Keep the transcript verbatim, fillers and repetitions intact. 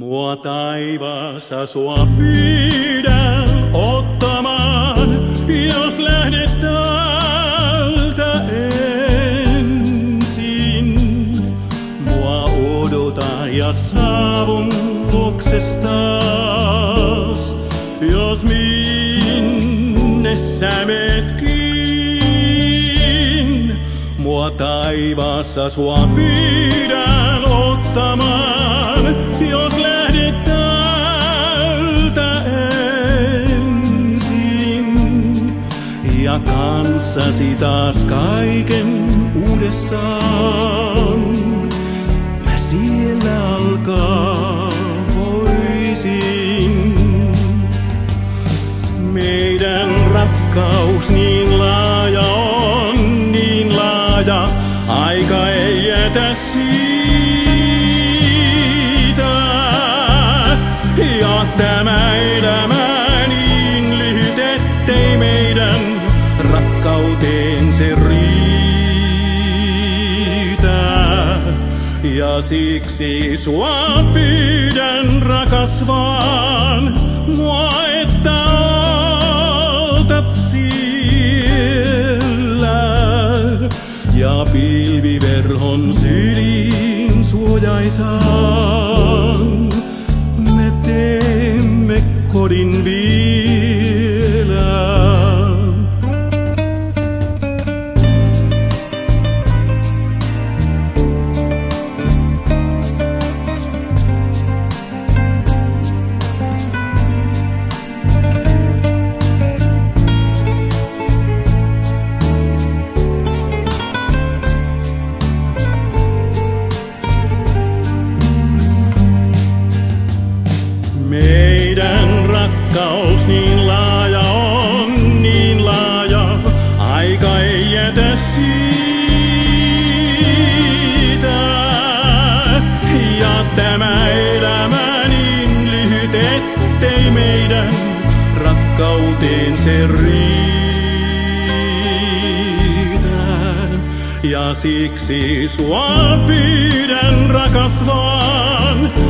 Mua taivaassa sua pyydän ottamaan, jos lähdet täältä ensin. Mua odota ja saavun luoksestas, jos minne sä metkin. Mua taivaassa sua pyydän ottamaan, jos lähdet täältä ensin. Ja kanssasi taas kaiken uudestaan. Mä siellä alkaa voisin. Meidän rakkaus niin laaja on, niin laaja, aika ei jätä siitä. Ja tämä elämä niin lyhyt, ettei meidän rakkauteen se riitä. Ja siksi sua pyydän, rakas, vaan mua, että autat siellä. Ja pilviverhon syliin suojaisaan me teemme kodin vielä. Meidän rakkaus niin laaja on, niin laaja, aika ei jätä siitä. Ja tämä elämä niin lyhyt, ettei meidän rakkauteen se riitä. Ja siksi sua pyydän, rakas, vaan